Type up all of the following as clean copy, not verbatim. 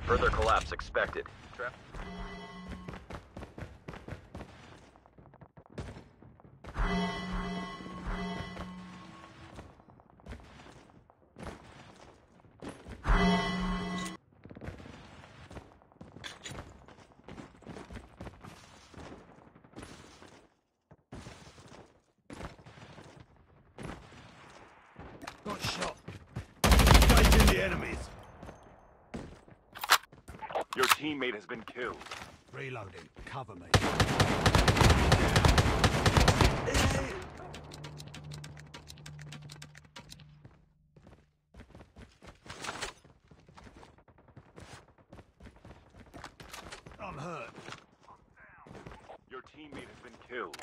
Further collapse expected. Got shot. Engaging the enemies. Your teammate has been killed. Reloading. Cover me. I'm hurt. Your teammate has been killed.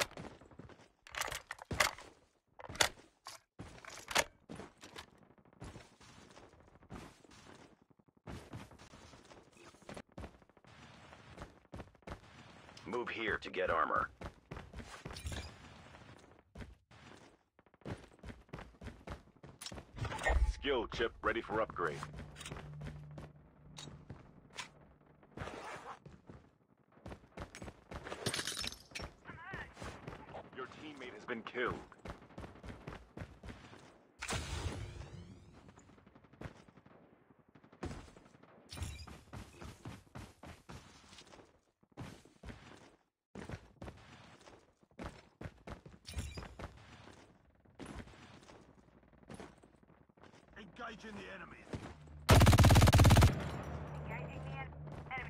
Move here to get armor. Skill chip ready for upgrade. Your teammate has been killed. Engaging the enemies. Engaging the enemy.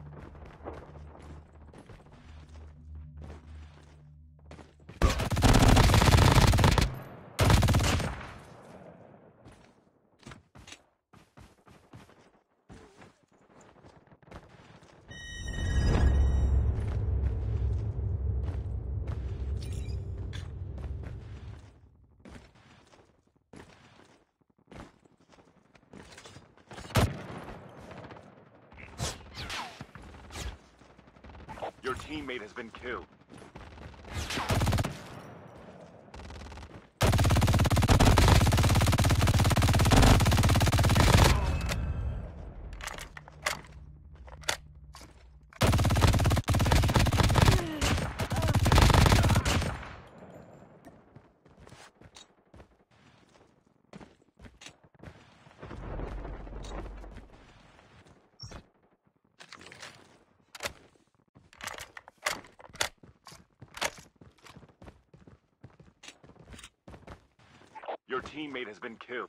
Your teammate has been killed. Your teammate has been killed.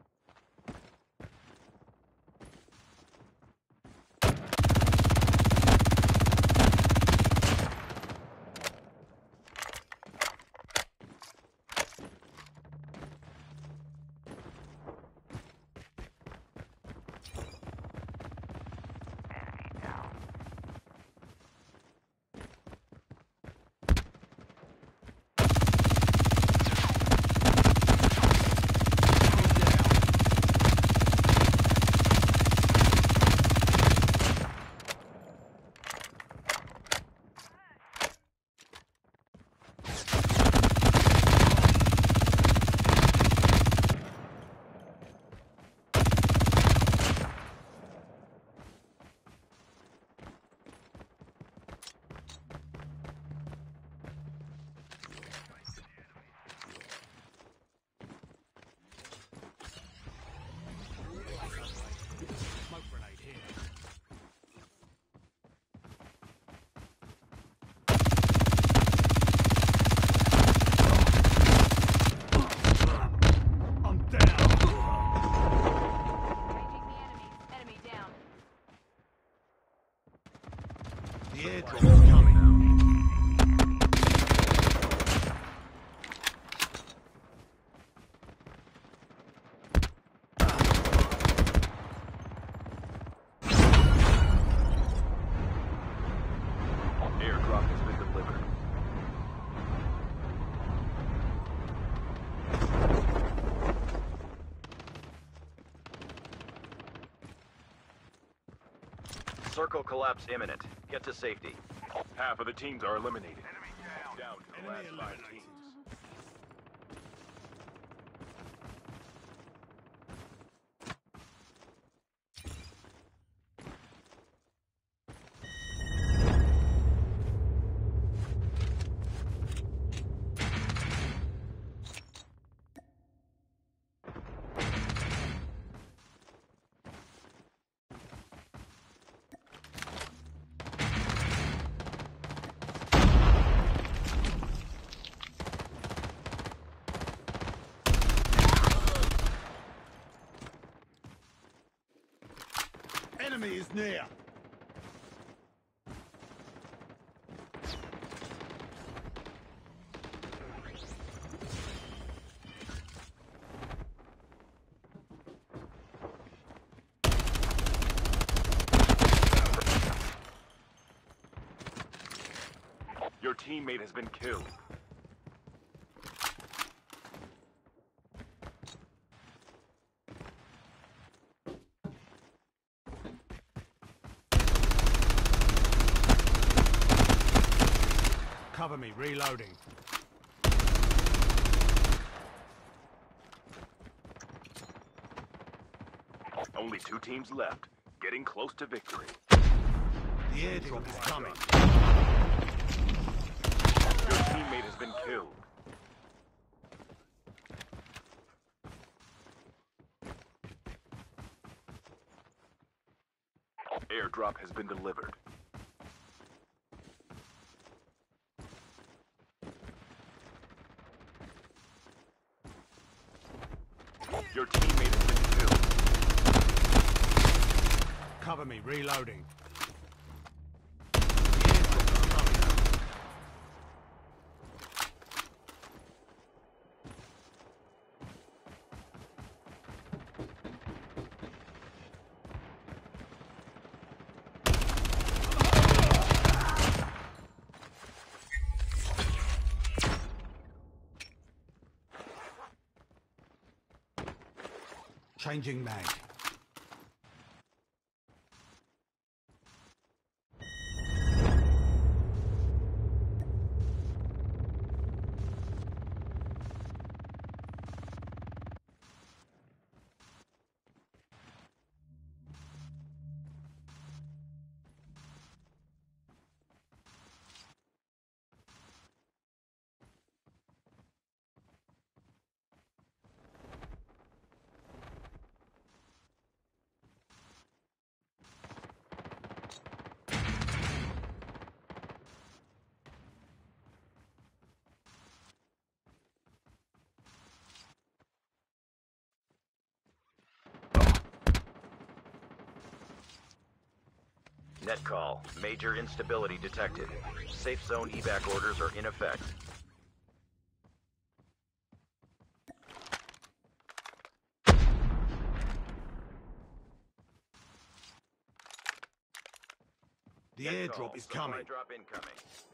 Smoke grenade here. I'm down. Engaging the enemy. Enemy down. The airdrop is coming. Airdrop has been delivered. Circle collapse imminent. Get to safety. Half of the teams are eliminated. Down to the Enemy last 5 eliminated. teams. Enemy is near. Your teammate has been killed. Cover me, reloading. Only 2 teams left. Getting close to victory. The airdrop is coming. Your teammate has been killed. Airdrop has been delivered. Your teammate has been killed. Cover me, reloading. The airdrop is coming. Changing mag. Net call. Major instability detected. Safe zone evac orders are in effect. The Net call. airdrop is Supply coming. drop incoming.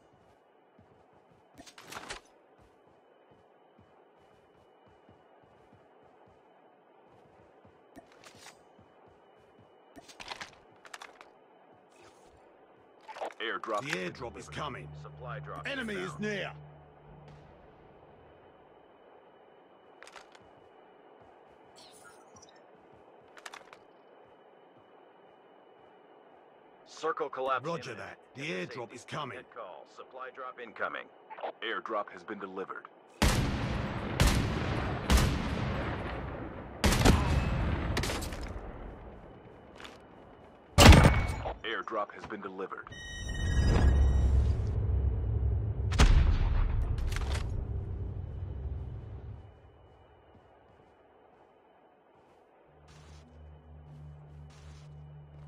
Airdrop. The airdrop is coming. Supply drop. Enemy is inbound. near. Circle collapse. Roger imminent. that. The Get to airdrop safety. is coming. Net call. Supply drop incoming. Airdrop has been delivered. Airdrop has been delivered.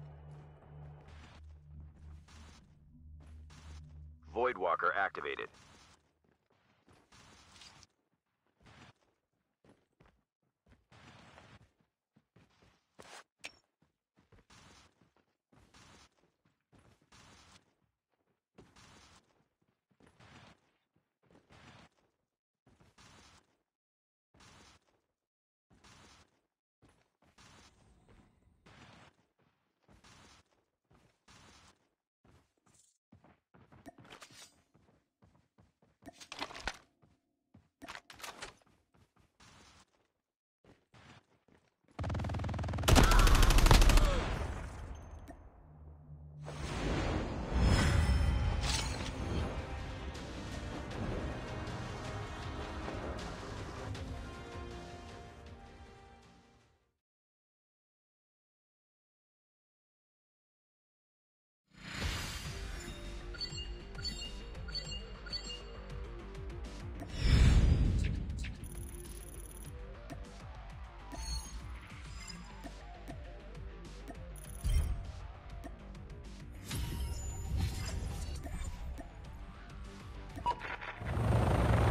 Voidwalker activated.